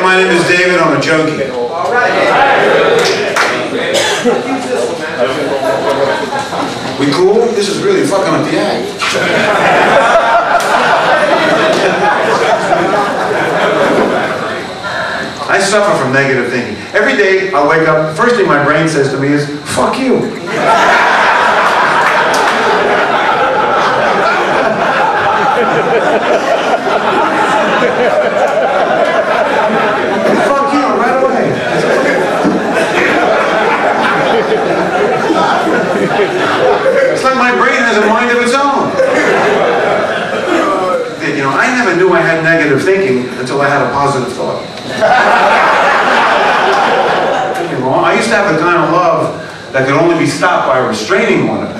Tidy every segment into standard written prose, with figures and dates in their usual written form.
my name is David. I'm a junkie. All right. We cool? This is really fucking up the act. I suffer from negative thinking. Every day I wake up, the first thing my brain says to me is, fuck you. Fuck you, right away. It's like my brain has a mind of its own. You know, I never knew I had negative thinking until I had a positive thought. I used to have the kind of love that could only be stopped by a restraining order.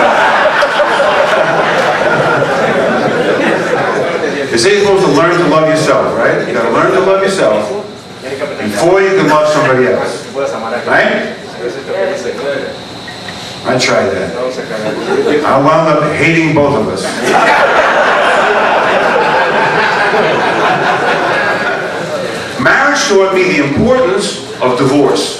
You say you're supposed to learn to love yourself, right? You gotta learn to love yourself before you can love somebody else. Right? I tried that. I wound up hating both of us. Marriage taught me the importance of divorce.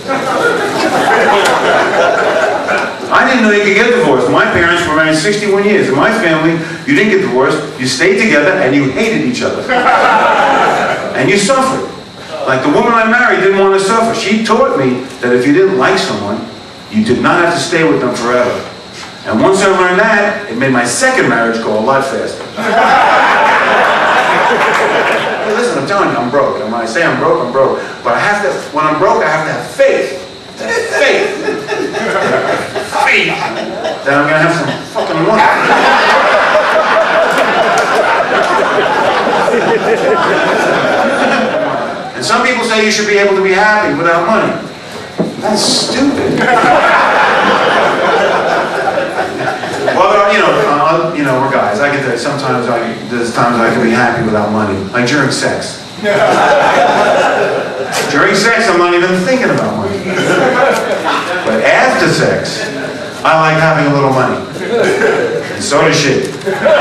I didn't know you could get divorced. My parents were married 61 years. In my family, you didn't get divorced. You stayed together and you hated each other. And you suffered. Like the woman I married didn't want to suffer. She taught me that if you didn't like someone, you did not have to stay with them forever. And once I learned that, it made my second marriage go a lot faster. Hey, listen, I'm telling you, I'm broke. And when I say I'm broke, I'm broke. But I have to, when I'm broke, I have to have faith. Faith. Faith. That I'm going to have some fucking money. And some people say you should be able to be happy without money. That's stupid. Well, you know, we're guys. I get that. Sometimes there's times I can be happy without money, like during sex. During sex, I'm not even thinking about money. But after sex, I like having a little money, and so does she.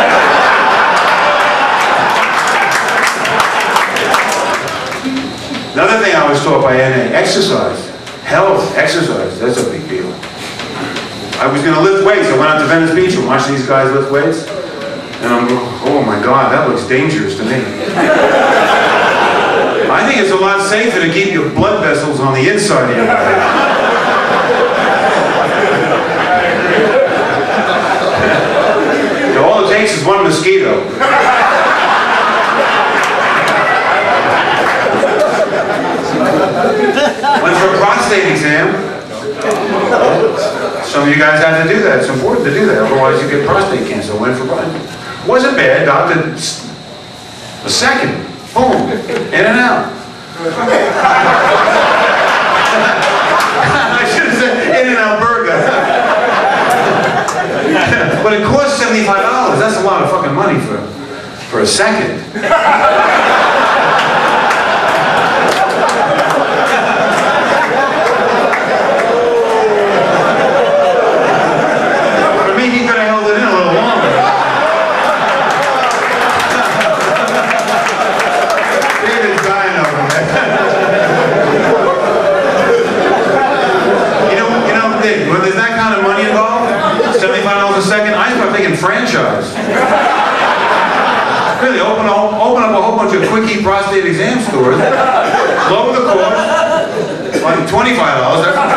Another thing I was taught by NA: exercise, health, exercise. That's a big deal. I was going to lift weights. I went out to Venice Beach and watched these guys lift weights. And I'm going, oh my God, that looks dangerous to me. I think it's a lot safer to keep your blood vessels on the inside of your body. So all it takes is one mosquito. Went for a prostate exam. Some of you guys have to do that. It's important to do that, otherwise you get prostate cancer. I went for prostate. Wasn't bad, doctor. A second, boom, in and out. I should have said in and out burger. But it cost $75. That's a lot of fucking money for a second. Franchise. Really, open up a whole bunch of quickie prostate exam stores, lower the cost, like $25. That's not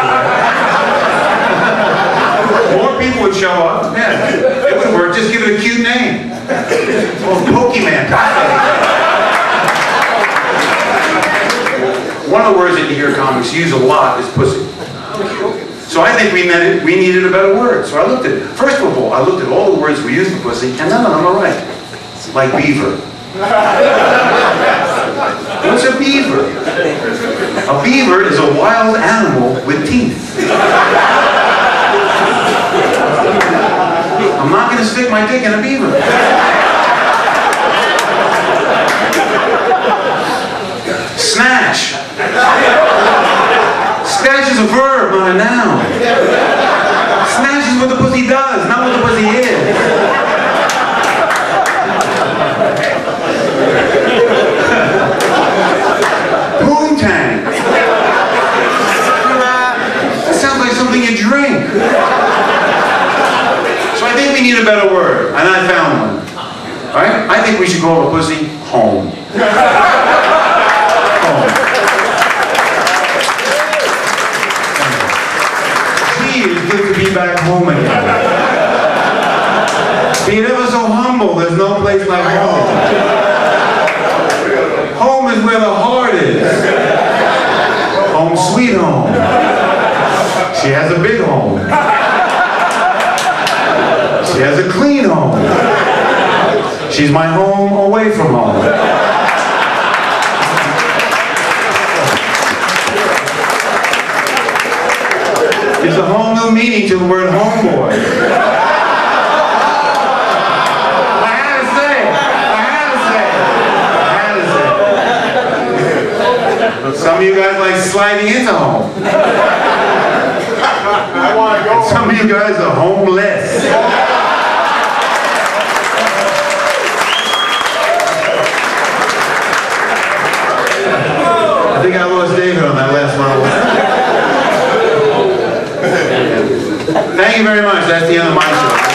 bad. More people would show up. Yeah, it would work. Just give it a cute name. Well, Pokemon. One of the words that you hear comics use a lot is pussy. So I think we needed a better word. So I looked at it. First of all, I looked at all the words we use for pussy, and none of them are right. Like beaver. What's a beaver? A beaver is a wild animal with teeth. I'm not going to stick my dick in a beaver. Snatch. Snatch is a verb, not a noun. Snatch is what the pussy does, not what the pussy is. So I think we need a better word, and I found one. All right? I think we should call the pussy home. Home. Gee, it's good to be back home again. Being ever so humble, there's no place like home. Home is where the heart is. Home sweet home. She has a big home. She has a clean home. She's my home away from home. There's a whole new meaning to the word homeboy. I had to say it. Some of you guys like sliding into home. I want to go. Some of you guys are homeless. I think I lost David on that last one. Thank you very much. That's the end of my show.